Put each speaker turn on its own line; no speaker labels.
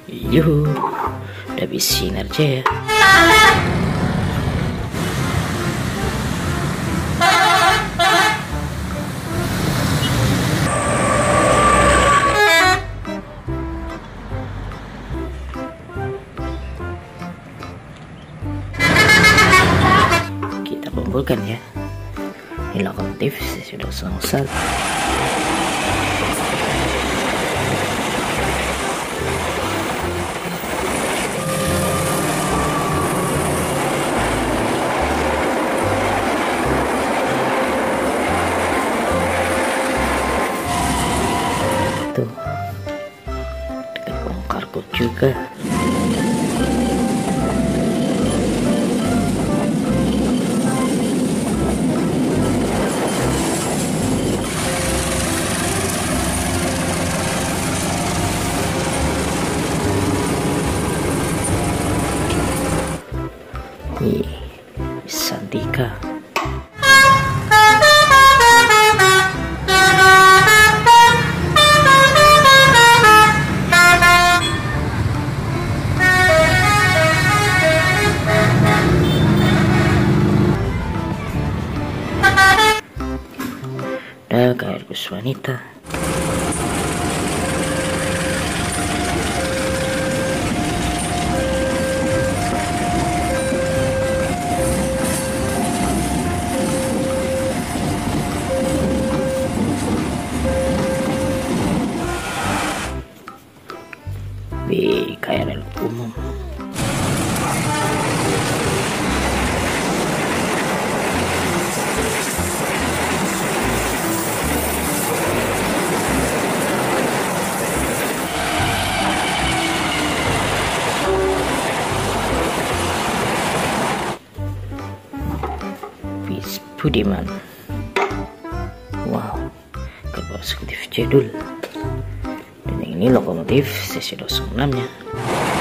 Yuhu, udah bisa sinar aja ya. Kita kumpulkan ya. Ini lokomotif sudah selesai. Tuh, dengan bongkarku juga. Nih, Santika. Kayak bus wanita. Di KRL umum. Budiman. Wow, gerbong eksekutif jadul. Dan yang ini lokomotif sesi 26 nya.